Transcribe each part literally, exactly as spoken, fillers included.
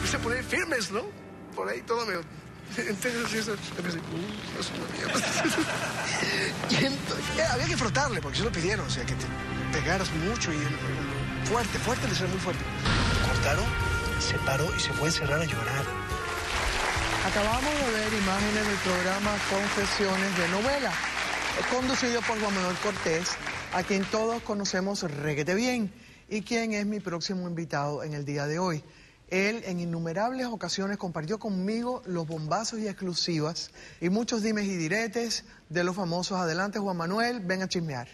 empecé a poner firmes, ¿no? Por ahí todo me... Entonces eso... Empecé, uh, es una mierda. Y entonces, ya, había que frotarle, porque se lo pidieron, o sea, que te pegaras mucho y... Fuerte, fuerte, le será muy fuerte. Lo cortaron, se paró y se fue a encerrar a llorar. Acabamos de ver imágenes del programa Confesiones de Novela, conducido por Juan Manuel Cortés, a quien todos conocemos requete bien, y quien es mi próximo invitado en el día de hoy. Él en innumerables ocasiones compartió conmigo los bombazos y exclusivas y muchos dimes y diretes de los famosos. Adelante, Juan Manuel, ven a chismear.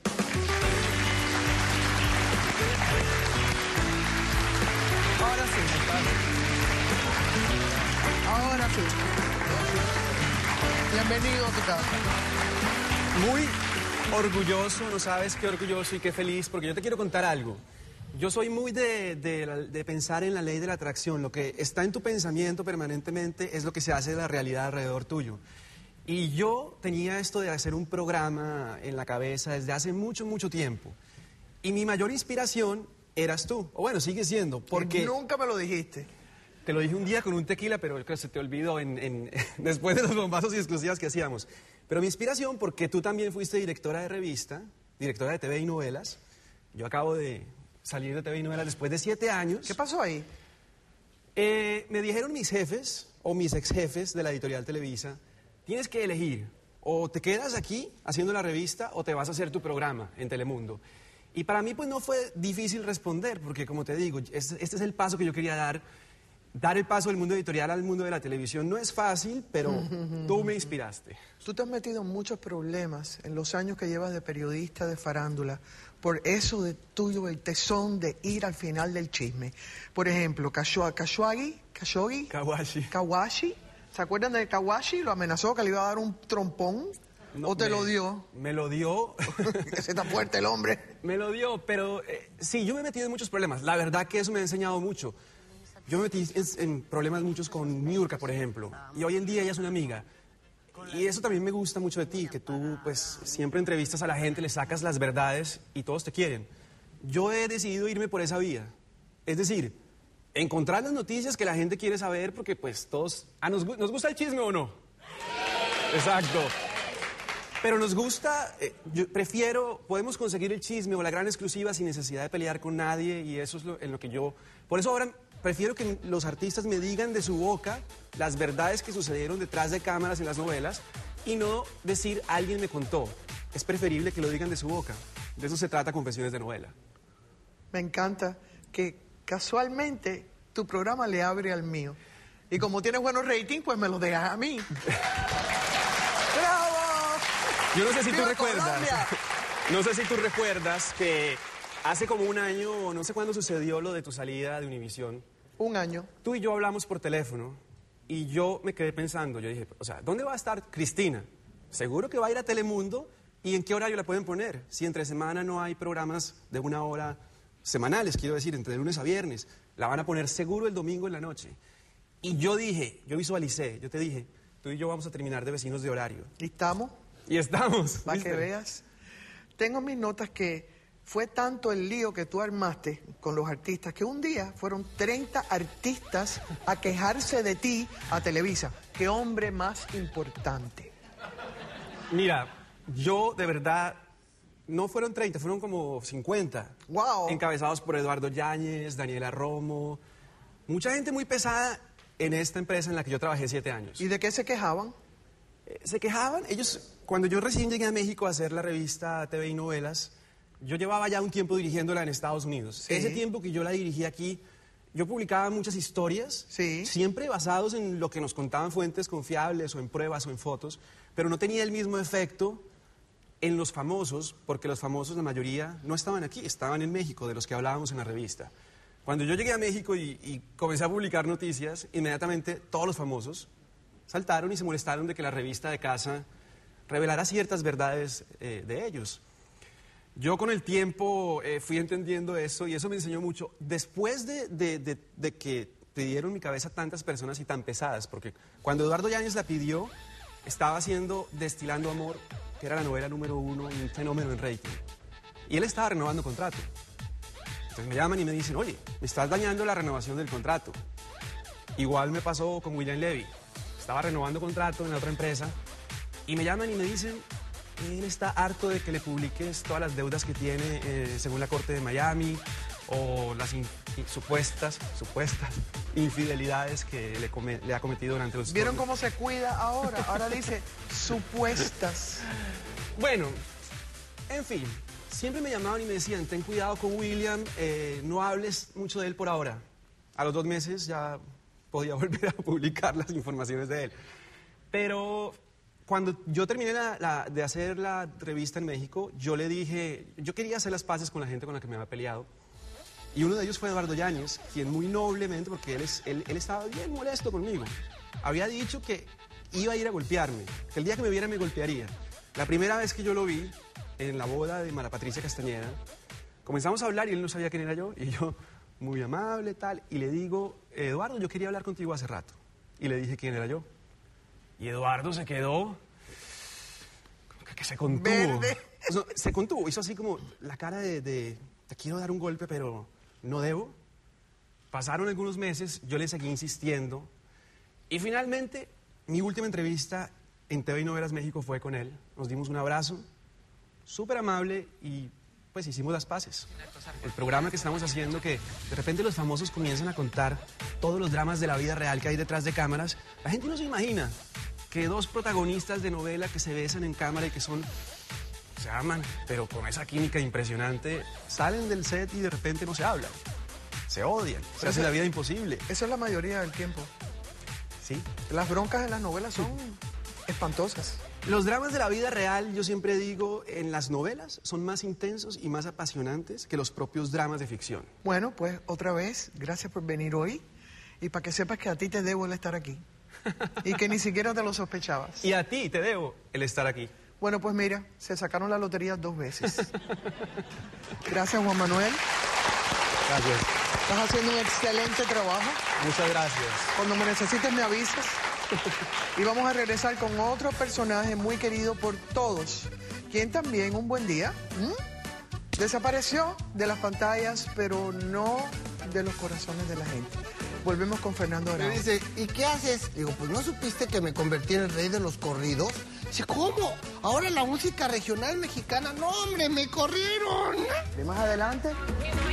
Ahora sí, ahora sí. Bienvenido a tu casa. Muy orgulloso, no sabes qué orgulloso y qué feliz, porque yo te quiero contar algo. Yo soy muy de, de, de pensar en la ley de la atracción. Lo que está en tu pensamiento permanentemente es lo que se hace de la realidad alrededor tuyo. Y yo tenía esto de hacer un programa en la cabeza desde hace mucho, mucho tiempo. Y mi mayor inspiración eras tú. O bueno, sigue siendo, porque... Nunca me lo dijiste. Te lo dije un día con un tequila, pero creo que se te olvidó en, en, después de los bombazos y exclusivas que hacíamos. Pero mi inspiración, porque tú también fuiste directora de revista, directora de T V y novelas. Yo acabo de salir de T V y novelas después de siete años. ¿Qué pasó ahí? Eh, me dijeron mis jefes, o mis ex jefes de la editorial Televisa, tienes que elegir, o te quedas aquí haciendo la revista, o te vas a hacer tu programa en Telemundo. Y para mí pues no fue difícil responder, porque como te digo, este, este es el paso que yo quería dar. Dar el paso del mundo editorial al mundo de la televisión no es fácil, pero tú me inspiraste. Tú te has metido en muchos problemas en los años que llevas de periodista de farándula por eso de tuyo, el tesón de ir al final del chisme. Por ejemplo, Khashoggi, Khashoggi, Kawashi. Kawashi, ¿se acuerdan de Kawashi? Lo amenazó que le iba a dar un trompón. No, ¿O te me, lo dio? Me lo dio. Ese está fuerte el hombre. Me lo dio, pero eh, sí, yo me he metido en muchos problemas. La verdad que eso me ha enseñado mucho. Yo me metí en, en problemas muchos con Niurka, por ejemplo, y hoy en día ella es una amiga. Y eso también me gusta mucho de ti, que tú pues siempre entrevistas a la gente, le sacas las verdades y todos te quieren. Yo he decidido irme por esa vía. Es decir, encontrar las noticias que la gente quiere saber porque pues todos... Ah, ¿nos, ¿nos gusta el chisme o no? Exacto. Pero nos gusta, eh, yo prefiero, podemos conseguir el chisme o la gran exclusiva sin necesidad de pelear con nadie y eso es lo, en lo que yo... Por eso ahora prefiero que los artistas me digan de su boca las verdades que sucedieron detrás de cámaras en las novelas y no decir alguien me contó. Es preferible que lo digan de su boca. De eso se trata Confesiones de Novela. Me encanta que casualmente tu programa le abre al mío. Y como tienes buenos ratings, pues me lo dejas a mí. ¡Bravo! Yo no sé si tú ¡Viva recuerdas. Colombia! No sé si tú recuerdas que hace como un año, no sé cuándo sucedió lo de tu salida de Univisión. Un año. Tú y yo hablamos por teléfono y yo me quedé pensando, yo dije, o sea, ¿dónde va a estar Cristina? Seguro que va a ir a Telemundo y ¿en qué horario la pueden poner? Si entre semana no hay programas de una hora semanales, quiero decir, entre lunes a viernes, la van a poner seguro el domingo en la noche. Y yo dije, yo visualicé, yo te dije, tú y yo vamos a terminar de vecinos de horario. ¿Y estamos? Y estamos. Para que veas. Tengo mis notas que fue tanto el lío que tú armaste con los artistas que un día fueron treinta artistas a quejarse de ti a Televisa. ¡Qué hombre más importante! Mira, yo de verdad, no fueron treinta, fueron como cincuenta. ¡Wow! Encabezados por Eduardo Yáñez, Daniela Romo, mucha gente muy pesada en esta empresa en la que yo trabajé siete años. ¿Y de qué se quejaban? Eh, se quejaban, ellos, cuando yo recién llegué a México a hacer la revista T V y Novelas, yo llevaba ya un tiempo dirigiéndola en Estados Unidos. Sí. Ese tiempo que yo la dirigí aquí, yo publicaba muchas historias, sí. siempre basados en lo que nos contaban fuentes confiables o en pruebas o en fotos, pero no tenía el mismo efecto en los famosos, porque los famosos, la mayoría, no estaban aquí, estaban en México, de los que hablábamos en la revista. Cuando yo llegué a México y, y comencé a publicar noticias, inmediatamente todos los famosos saltaron y se molestaron de que la revista de casa revelara ciertas verdades eh, de ellos. Yo con el tiempo eh, fui entendiendo eso y eso me enseñó mucho. Después de, de, de, de que te dieron mi cabeza tantas personas y tan pesadas, porque cuando Eduardo Yáñez la pidió, estaba haciendo Destilando Amor, que era la novela número uno y un fenómeno en rating. Y él estaba renovando contrato. Entonces me llaman y me dicen, oye, me estás dañando la renovación del contrato. Igual me pasó con William Levy. Estaba renovando contrato en la otra empresa y me llaman y me dicen que él está harto de que le publiques todas las deudas que tiene eh, según la Corte de Miami o las in- supuestas, supuestas infidelidades que le, come- le ha cometido durante los... ¿Vieron cómo se cuida ahora? Ahora dice supuestas. Bueno, en fin, siempre me llamaban y me decían, ten cuidado con William, eh, no hables mucho de él por ahora. A los dos meses ya podía volver a publicar las informaciones de él. Pero cuando yo terminé la- la- de hacer la entrevista en México, yo le dije, yo quería hacer las paces con la gente con la que me había peleado. Y uno de ellos fue Eduardo Yáñez, quien muy noblemente, porque él, es, él, él estaba bien molesto conmigo, había dicho que iba a ir a golpearme, que el día que me viera me golpearía. La primera vez que yo lo vi, en la boda de Mara Patricia Castañeda, comenzamos a hablar y él no sabía quién era yo, y yo, muy amable, tal, y le digo, Eduardo, yo quería hablar contigo hace rato. Y le dije quién era yo. Y Eduardo se quedó, como que, que se contuvo. Verde. O sea, se contuvo, hizo así como la cara de, de, te quiero dar un golpe, pero no debo. Pasaron algunos meses, yo le seguí insistiendo, y finalmente, mi última entrevista en T V y Novelas México fue con él. Nos dimos un abrazo, súper amable, y pues hicimos las paces. El programa que estamos haciendo, que de repente los famosos comienzan a contar todos los dramas de la vida real que hay detrás de cámaras, la gente no se imagina que dos protagonistas de novela que se besan en cámara y que son, se aman, pero con esa química impresionante, salen del set y de repente no se hablan, se odian, se hace la vida imposible. Eso es la mayoría del tiempo. Sí. Las broncas en las novelas son espantosas. Los dramas de la vida real, yo siempre digo, en las novelas son más intensos y más apasionantes que los propios dramas de ficción. Bueno, pues otra vez, gracias por venir hoy. Y para que sepas que a ti te debo el estar aquí. Y que ni siquiera te lo sospechabas. Y a ti te debo el estar aquí. Bueno, pues mira, se sacaron la lotería dos veces. Gracias, Juan Manuel. Gracias. Estás haciendo un excelente trabajo. Muchas gracias. Cuando me necesites me avisas. Y vamos a regresar con otro personaje muy querido por todos, quien también un buen día ¿m? desapareció de las pantallas, pero no de los corazones de la gente. Volvemos con Fernando Me Arau. dice, ¿y qué haces? Digo, pues ¿no supiste que me convertí en el rey de los corridos? Dice, ¿cómo? Ahora la música regional mexicana, no hombre, me corrieron. De más adelante,